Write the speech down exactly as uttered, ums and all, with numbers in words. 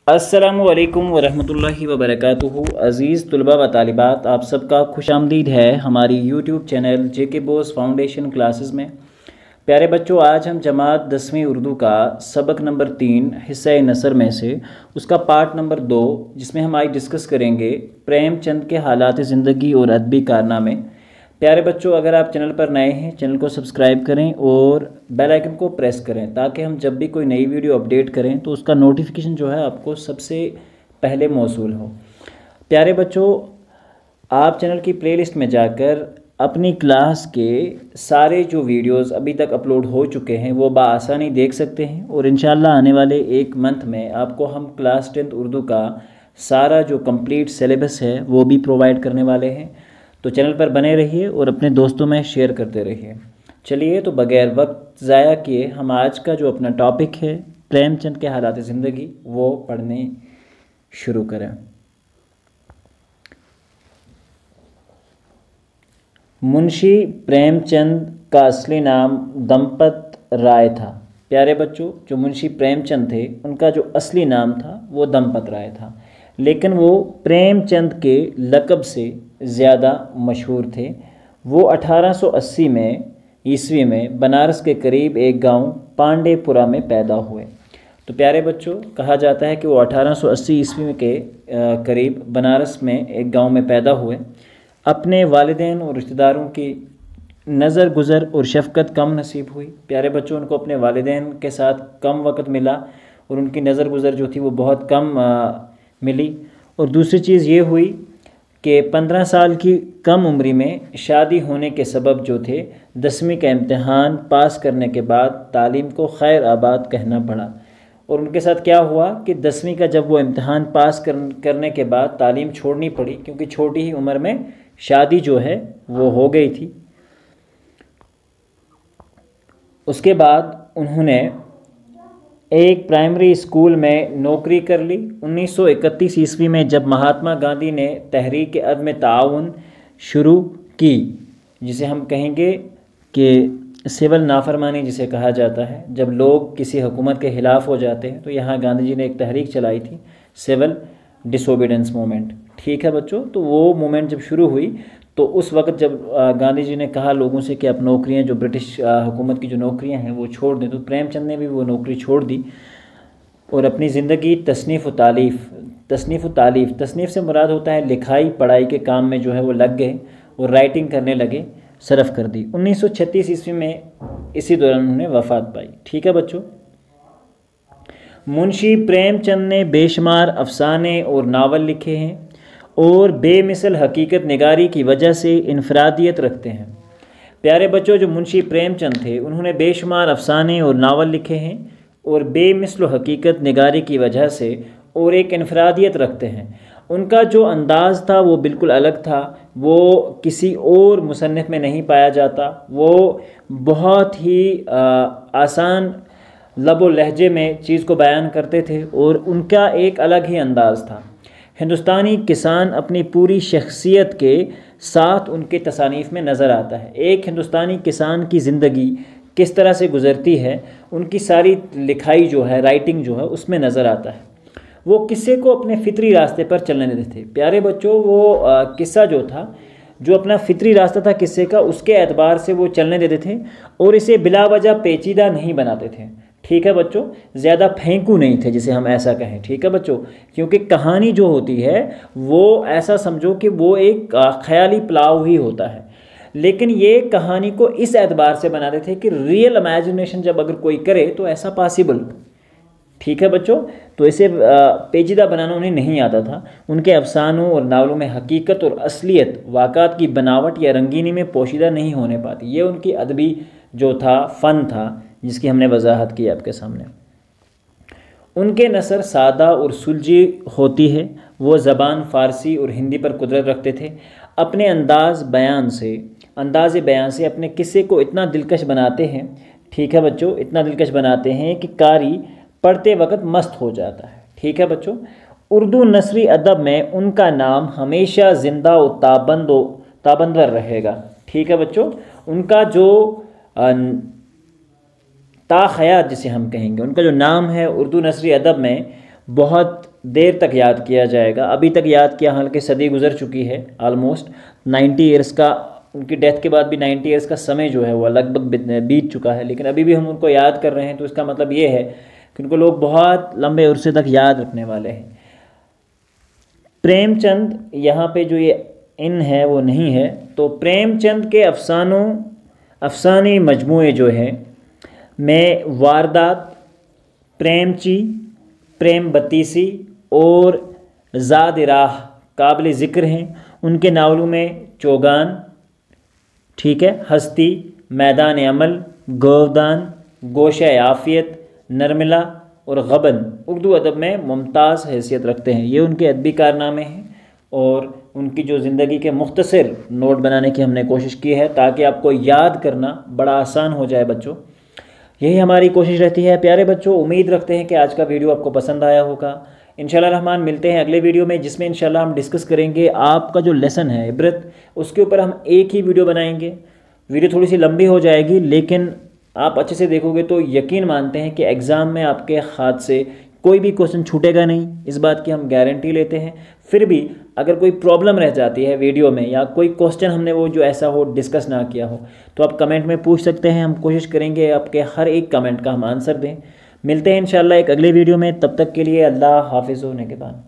अस्सलामुअलैकुम वरहमतुल्लाहि वबरकातुहू। अज़ीज़ तलबा व तालिबात, आप सबका खुशामदीद है हमारी यूट्यूब चैनल जे के बोस फाउंडेशन क्लासेस में। प्यारे बच्चों, आज हम जमात दसवीं उर्दू का सबक नंबर तीन हिस्सा नसर में से उसका पार्ट नंबर दो, जिसमें हम आज डिस्कस करेंगे प्रेमचंद के हालात ज़िंदगी और अदबी कारनामे। प्यारे बच्चों, अगर आप चैनल पर नए हैं, चैनल को सब्सक्राइब करें और बेल आइकन को प्रेस करें ताकि हम जब भी कोई नई वीडियो अपडेट करें तो उसका नोटिफिकेशन जो है आपको सबसे पहले मौसूल हो। प्यारे बच्चों, आप चैनल की प्लेलिस्ट में जाकर अपनी क्लास के सारे जो वीडियोस अभी तक अपलोड हो चुके हैं वो बआसानी देख सकते हैं और इंशाल्लाह आने वाले एक मंथ में आपको हम क्लास टेंथ उर्दू का सारा जो कंप्लीट सिलेबस है वो भी प्रोवाइड करने वाले हैं। तो चैनल पर बने रहिए और अपने दोस्तों में शेयर करते रहिए। चलिए, तो बगैर वक्त ज़ाया किए हम आज का जो अपना टॉपिक है प्रेमचंद के हालात ज़िंदगी वो पढ़ने शुरू करें। मुंशी प्रेमचंद का असली नाम दंपत राय था। प्यारे बच्चों, जो मुंशी प्रेमचंद थे उनका जो असली नाम था वो दंपत राय था, लेकिन वो प्रेमचंद के लक़ब से ज़्यादा मशहूर थे। वो अठारह सौ अस्सी में ईस्वी में बनारस के करीब एक गांव पांडेपुरा में पैदा हुए। तो प्यारे बच्चों, कहा जाता है कि वो अठारह सौ अस्सी ईस्वी के करीब बनारस में एक गांव में पैदा हुए। अपने वालिदैन और रिश्तेदारों की नज़र गुज़र और शफ़क़त कम नसीब हुई। प्यारे बच्चों, उनको अपने वालिदैन के साथ कम वक़्त मिला और उनकी नज़र गुज़र जो थी वो बहुत कम आ, मिली। और दूसरी चीज़ ये हुई कि पंद्रह साल की कम उम्री में शादी होने के सबब जो थे दसवीं का इम्तहान पास करने के बाद तालीम को खैर आबाद कहना पड़ा। और उनके साथ क्या हुआ कि दसवीं का जब वो इम्तहान पास कर, करने के बाद तालीम छोड़नी पड़ी, क्योंकि छोटी ही उम्र में शादी जो है वो हो गई थी। उसके बाद उन्होंने एक प्राइमरी स्कूल में नौकरी कर ली। उन्नीस सौ इकतीस ईस्वी में जब महात्मा गांधी ने तहरीक अदम ताउन शुरू की, जिसे हम कहेंगे कि सिविल नाफरमानी जिसे कहा जाता है, जब लोग किसी हुकूमत के ख़िलाफ़ हो जाते हैं, तो यहाँ गांधी जी ने एक तहरीक चलाई थी, सिविल डिसोबीडेंस मूवमेंट। ठीक है बच्चों, तो वो मूवमेंट जब शुरू हुई तो उस वक्त जब गांधी जी ने कहा लोगों से कि आप नौकरियां, जो ब्रिटिश हुकूमत की जो नौकरियां हैं वो छोड़ दें, तो प्रेमचंद ने भी वो नौकरी छोड़ दी और अपनी ज़िंदगी तसनीफ़ व तालीफ़ तसनीफ़ व तालीफ़ तसनीफ़ से मुराद होता है लिखाई पढ़ाई के काम में जो है वो लग गए और राइटिंग करने लगे, सरफ़ कर दी। उन्नीस सौ छत्तीस ईस्वी में इसी दौरान उन्होंने वफ़ात पाई। ठीक है बच्चों, मुंशी प्रेमचंद ने बेशुमार अफसाने और नावल लिखे हैं और बेमिसल हकीकत निगारी की वजह से इनफरादियत रखते हैं। प्यारे बच्चों, जो मुंशी प्रेमचंद थे उन्होंने बेशुमार अफसाने और नावल लिखे हैं और बेमिसल हकीकत निगारी की वजह से और एक इनफरादियत रखते हैं। उनका जो अंदाज़ था वो बिल्कुल अलग था, वो किसी और मुसन्निफ़ में नहीं पाया जाता। वो बहुत ही आ, आसान लबो लहजे में चीज़ को बयान करते थे और उनका एक अलग ही अंदाज़ था। हिंदुस्तानी किसान अपनी पूरी शख्सियत के साथ उनके तसानीफ़ में नज़र आता है। एक हिंदुस्तानी किसान की ज़िंदगी किस तरह से गुज़रती है, उनकी सारी लिखाई जो है, राइटिंग जो है, उसमें नज़र आता है। वो किस्से को अपने फितरी रास्ते पर चलने देते थे। प्यारे बच्चों, वो आ, किस्सा जो था, जो अपना फितरी रास्ता था किस्से का, उसके एतबार से वो चलने देते थे और इसे बिला वजह पेचीदा नहीं बनाते थे। ठीक है बच्चों, ज़्यादा फेंकू नहीं थे जिसे हम ऐसा कहें। ठीक है बच्चों, क्योंकि कहानी जो होती है वो ऐसा समझो कि वो एक ख़याली पुलाव ही होता है, लेकिन ये कहानी को इस एतबार से बनाते थे कि रियल इमेजिनेशन जब अगर कोई करे तो ऐसा पॉसिबल। ठीक है बच्चों, तो इसे पेचीदा बनाना उन्हें नहीं आता था। उनके अफसानों और नावलों में हकीकत और असलियत, वाक़ात की बनावट या रंगीनी में पोशीदा नहीं होने पाती। ये उनकी अदबी जो था, फ़न था, जिसकी हमने वजाहत की आपके सामने। उनके नसर सादा और सुलझी होती है। वो ज़बान फ़ारसी और हिंदी पर कुदरत रखते थे। अपने अंदाज़ बयान से अंदाज़ बयान से अपने किस्से को इतना दिलकश बनाते हैं, ठीक है बच्चों, इतना दिलकश बनाते हैं कि कारी पढ़ते वक्त मस्त हो जाता है। ठीक है बच्चों, उर्दू नसरी अदब में उनका नाम हमेशा ज़िंदा और ताबंद ताबंदर रहेगा। ठीक है बच्चों, उनका जो ताख़यात जिसे हम कहेंगे, उनका जो नाम है उर्दू नसरी अदब में बहुत देर तक याद किया जाएगा। अभी तक याद किया, हालांकि सदी गुजर चुकी है, आलमोस्ट नाइन्टी ईयर्स का, उनकी डेथ के बाद भी नाइन्टी ईयर्स का समय जो है वो लगभग बीत चुका है, लेकिन अभी भी हम उनको याद कर रहे हैं, तो इसका मतलब ये है कि उनको लोग बहुत लंबे अरसे तक याद रखने वाले हैं। प्रेमचंद, यहाँ पे जो ये इन है वो नहीं है, तो प्रेमचंद के अफसानों अफसानी मजमूए जो हैं में वारदात, प्रेमची, प्रेम बत्तीसी और ज़ाद राह काबिल ज़िक्र हैं। उनके नावलों में चौगान, ठीक है, हस्ती, मैदान अमल, गोवदान, गोशा आफ़ियत, नरमिला और गबन उर्दू अदब में मुमताज़ हैसियत रखते हैं। ये उनके अदबी कारनामे हैं और उनकी जो ज़िंदगी के मुख्तसर नोट बनाने की हमने कोशिश की है ताकि आपको याद करना बड़ा आसान हो जाए बच्चों। यही हमारी कोशिश रहती है। प्यारे बच्चों, उम्मीद रखते हैं कि आज का वीडियो आपको पसंद आया होगा। इंशाल्लाह रहमान मिलते हैं अगले वीडियो में, जिसमें इंशाल्लाह हम डिस्कस करेंगे आपका जो लेसन है इबरत, उसके ऊपर हम एक ही वीडियो बनाएंगे। वीडियो थोड़ी सी लंबी हो जाएगी, लेकिन आप अच्छे से देखोगे तो यकीन मानते हैं कि एग्ज़ाम में आपके हाथ से कोई भी क्वेश्चन छूटेगा नहीं, इस बात की हम गारंटी लेते हैं। फिर भी अगर कोई प्रॉब्लम रह जाती है वीडियो में या कोई क्वेश्चन हमने वो जो ऐसा हो डिस्कस ना किया हो, तो आप कमेंट में पूछ सकते हैं। हम कोशिश करेंगे आपके हर एक कमेंट का हम आंसर दें। मिलते हैं इंशाल्लाह एक अगले वीडियो में, तब तक के लिए अल्लाह हाफिज़ होने के बाद।